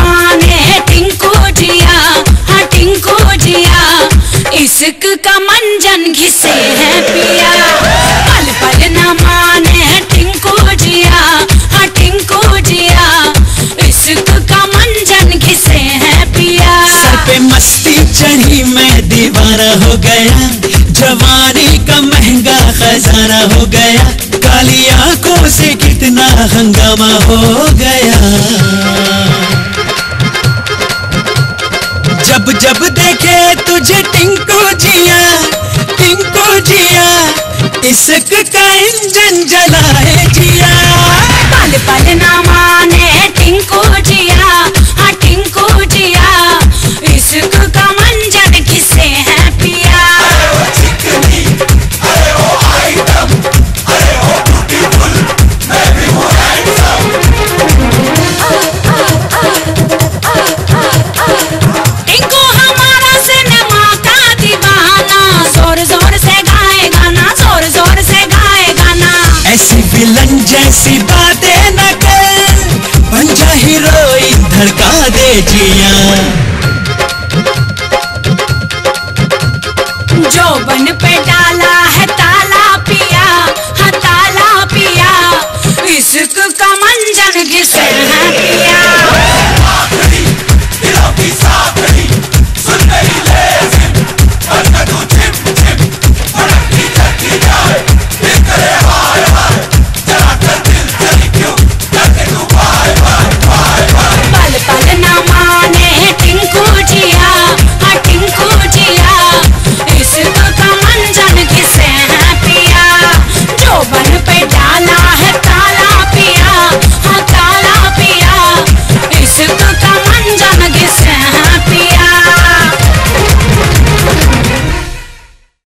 माने टिंकू जिया, हाँ टिंकू जिया, इश्क का मंजन घिसे है पिया। पल पल न माने टिंकू जिया, हाँ टिंकू जिया, इश्क का मंजन घिसे है पिया। सर पे मस्ती चढ़ी मैं दीवाना हो गया, जवानी का महंगा खजाना हो गया, काली आंखों से कितना हंगामा हो गया। जब जब देखे तुझे टिंकू जिया, टिंकू जिया, इश्क का इंजन जलाए जिया। पल पल न माने टिंकू जिया, हाँ टिंकू जिया, इश्क का मंजन घिसे है पिया। टिंकू हमारा सिनेमा का दीवाना, जोर जोर से गाए गाना, जोर जोर से गाए गाना। ऐसी विलन जैसी बातें न कर, बन जा हीरोइन धड़का दे जिया। जोबन पे डाला है ताला पिया, हाँ ताला पिया, इश्क का मंजन घिसे है पिया।